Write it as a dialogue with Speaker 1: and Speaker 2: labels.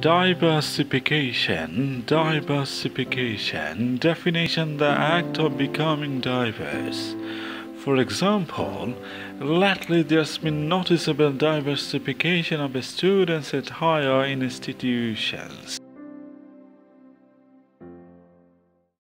Speaker 1: Diversification, definition, the act of becoming diverse. For example, lately there's been noticeable diversification of students at higher institutions.